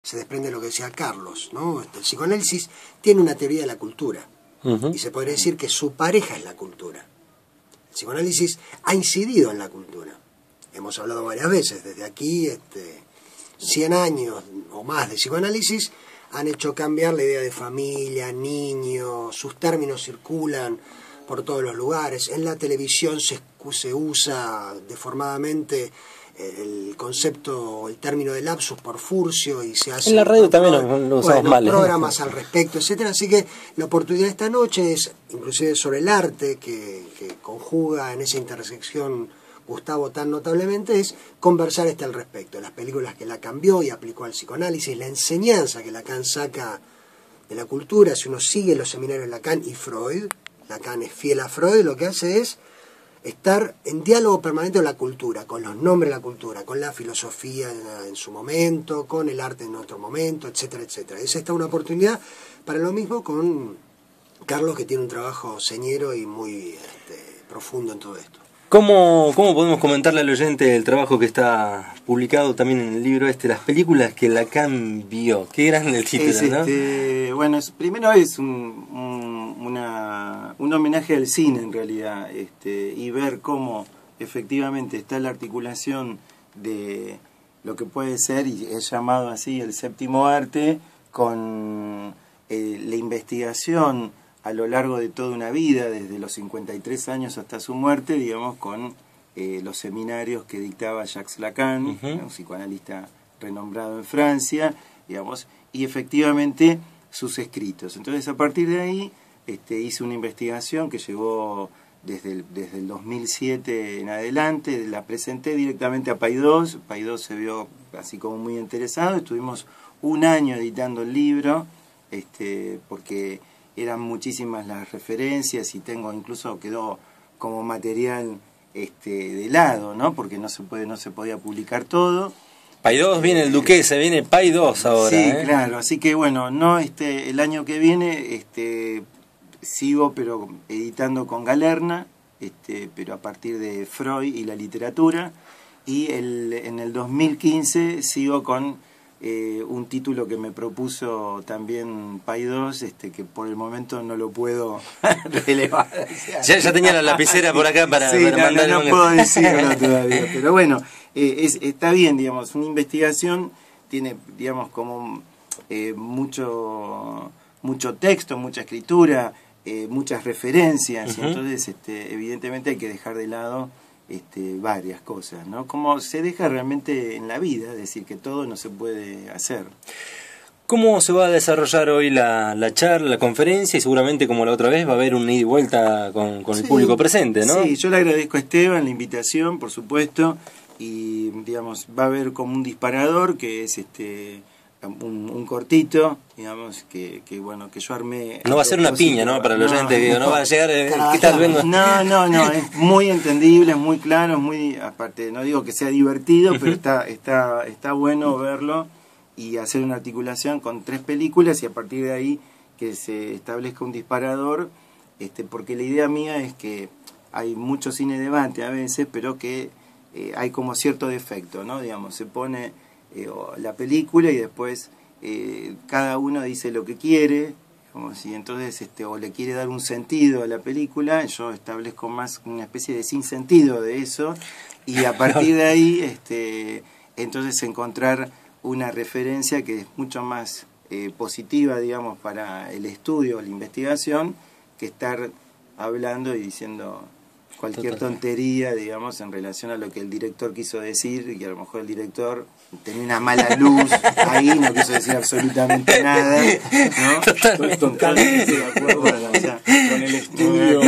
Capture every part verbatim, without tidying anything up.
se desprende de lo que decía Carlos, ¿no? El psicoanálisis tiene una teoría de la cultura, uh-huh. y se podría decir que su pareja es la cultura. El psicoanálisis ha incidido en la cultura. Hemos hablado varias veces, desde aquí, este, cien años o más de psicoanálisis han hecho cambiar la idea de familia, niño, sus términos circulan por todos los lugares. En la televisión se, se usa deformadamente el concepto, el término de lapsus por furcio, y se hace... En la radio también lo, lo usamos bueno, mal. programas al respecto, etcétera. Así que la oportunidad de esta noche es, inclusive sobre el arte, que, que conjuga en esa intersección Gustavo tan notablemente, es conversar este al respecto. Las películas que Lacan vio y aplicó al psicoanálisis, la enseñanza que Lacan saca de la cultura. Si uno sigue los seminarios de Lacan y Freud, Lacan es fiel a Freud, lo que hace es estar en diálogo permanente con la cultura, con los nombres de la cultura, con la filosofía en, en su momento, con el arte en otro momento, etcétera, etcétera. Es esta una oportunidad para lo mismo con Carlos, que tiene un trabajo señero y muy este, profundo en todo esto. ¿Cómo, ¿Cómo podemos comentarle al oyente el trabajo que está publicado también en el libro este, las películas que Lacan vio? Qué grande el título, es, ¿no? Este, bueno, es, primero es un, un, una, un homenaje al cine en realidad, este, y ver cómo efectivamente está la articulación de lo que puede ser, y es llamado así, el séptimo arte, con eh, la investigación a lo largo de toda una vida, desde los cincuenta y tres años hasta su muerte, digamos, con eh, los seminarios que dictaba Jacques Lacan, uh-huh. ¿no? Un psicoanalista renombrado en Francia, digamos, y efectivamente sus escritos. Entonces, a partir de ahí, este, hice una investigación que llevó desde el, desde el dos mil siete en adelante, la presenté directamente a Paidós, Paidós se vio así como muy interesado, estuvimos un año editando el libro, este, porque eran muchísimas las referencias y tengo, incluso quedó como material este, de lado, ¿no? Porque no se puede, no se podía publicar todo. Paidós viene el Duquesa, viene Paidós ahora. Sí, ¿eh? claro, así que bueno, no este el año que viene este sigo pero editando con Galerna, este, pero a partir de Freud y la literatura, y el, en el dos mil quince sigo con Eh, un título que me propuso también Paidós, este, que por el momento no lo puedo relevar. ya, ya tenía la lapicera por acá para, sí, para no, mandar no, un... no puedo decirlo todavía, pero bueno, eh, es, está bien, digamos, una investigación tiene, digamos, como eh, mucho, mucho texto, mucha escritura, eh, muchas referencias, uh-huh. y entonces este, evidentemente hay que dejar de lado Este, varias cosas, ¿no? Como se deja realmente en la vida, es decir, que todo no se puede hacer. ¿Cómo se va a desarrollar hoy la, la charla, la conferencia? Y seguramente, como la otra vez, va a haber un ida y vuelta con, con sí, el público presente, ¿no? Sí, yo le agradezco a Esteban la invitación, por supuesto, y digamos, va a haber como un disparador que es este un, un cortito, digamos, que, que bueno, que yo armé. No va a ser una piña, ¿no? Para los oyentes, que no va a llegar, eh, ¿qué tal vengo? No, no, no, es muy entendible, es muy claro, es muy, aparte, no digo que sea divertido, pero está, está, está bueno verlo y hacer una articulación con tres películas y a partir de ahí que se establezca un disparador, este, porque la idea mía es que hay mucho cine debate a veces, pero que eh, hay como cierto defecto, ¿no? Digamos, se pone eh, la película y después eh, cada uno dice lo que quiere, digamos, y entonces este, o le quiere dar un sentido a la película, yo establezco más una especie de sinsentido de eso, y a partir de ahí este, entonces encontrar una referencia que es mucho más eh, positiva, digamos, para el estudio, la investigación, que estar hablando y diciendo cualquier tontería, digamos, en relación a lo que el director quiso decir, y a lo mejor el director tenía una mala luz ahí, no quiso decir absolutamente nada, ¿no? Estoy totalmente de acuerdo o sea, con el estudio.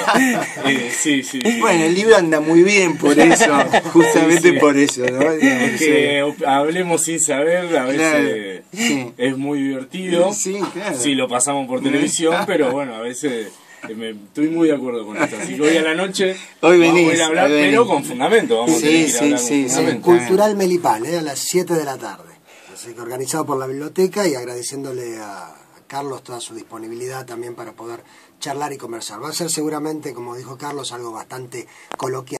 eh, sí, sí, sí. Bueno, el libro anda muy bien por eso, justamente sí, sí. por eso, ¿no? Es que hablemos sin saber, a veces claro, sí. es muy divertido, sí, claro. sí, lo pasamos por televisión, pero bueno, a veces... Me, estoy muy de acuerdo con esto, así que hoy a la noche hoy venís, vamos a ir a hablar, pero con fundamento, vamos sí, a tener que sí, hablar sí, con sí, fundamento. Sí, Cultural Melipal, eh, a las siete de la tarde, así que organizado por la biblioteca, y agradeciéndole a Carlos toda su disponibilidad también para poder charlar y conversar. Va a ser seguramente, como dijo Carlos, algo bastante coloquial.